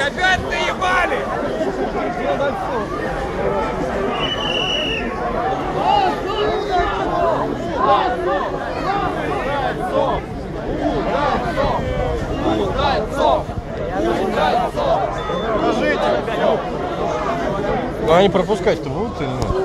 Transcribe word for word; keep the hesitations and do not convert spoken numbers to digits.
опять наебали! Ну они пропускать-то будут или нет?